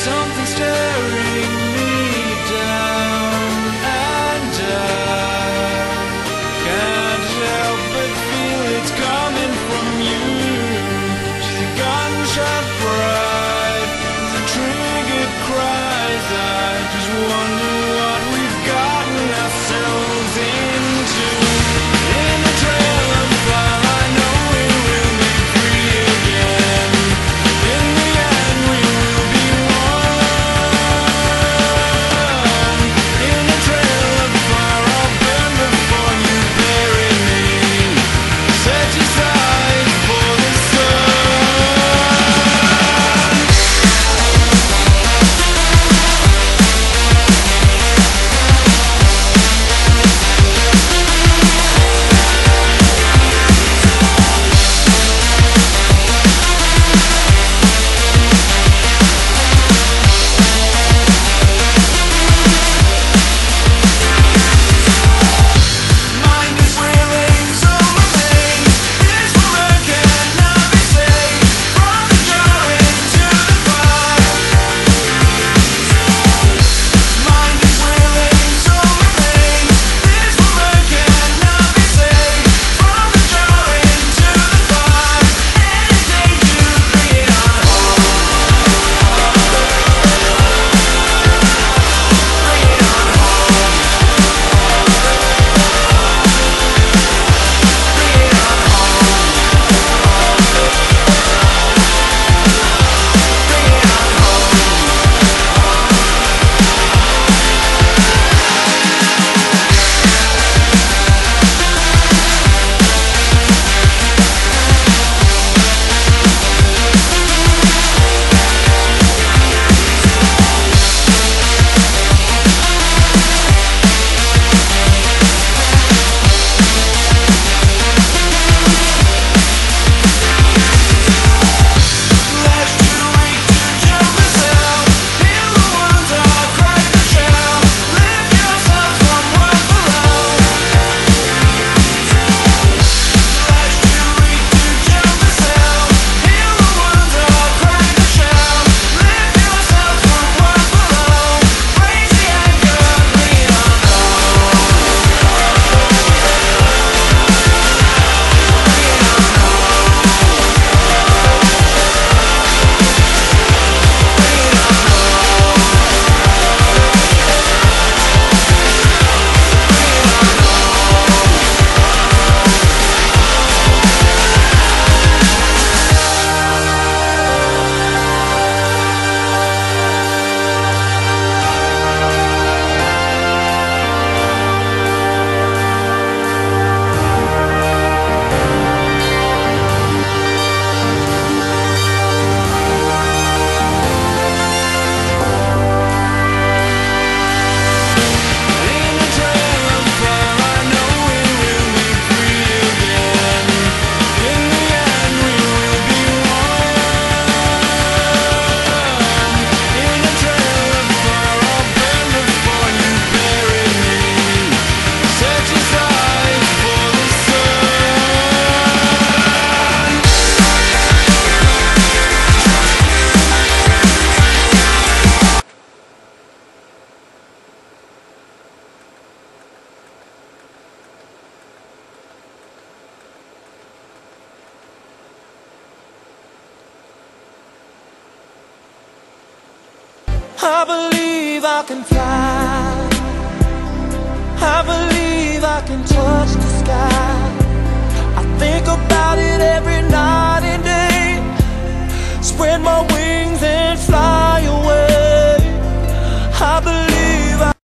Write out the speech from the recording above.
something staring me down, and I can't help but feel it's coming from you. She's a gunshot bride, the trigger cries. I just wonder what we've gotten ourselves into. In the trail of fire, I know we will be free again. In the end, we will be one. In the trail of fire, I'll burn before you bury me. Set your sights for the sun. Mind is reeling, soul remains. This woman cannot be saved. From the jar into the fire. Mind is reeling, soul remains. This woman cannot be saved. From the jar into the fire. Anything to bring it on home. Bring it on home. Bring it on home. Bring it on home. Latch to the weak to jump the cell. Heal the wounds or crack the shell. Lift yourself from what's below. Latch to the weak to jump the cell. Heal the wounds or crack the shell. Lift yourself from what's below. Raise the anchor, bring it on home. In the trail of fire, I know we will be free again. In the end, we will be one. In the trail of fire, I'll burn before you bury me. Set your sights for the sun. I believe I can fly. I believe I can touch the sky. I think about it every night and day. Spread my wings and fly.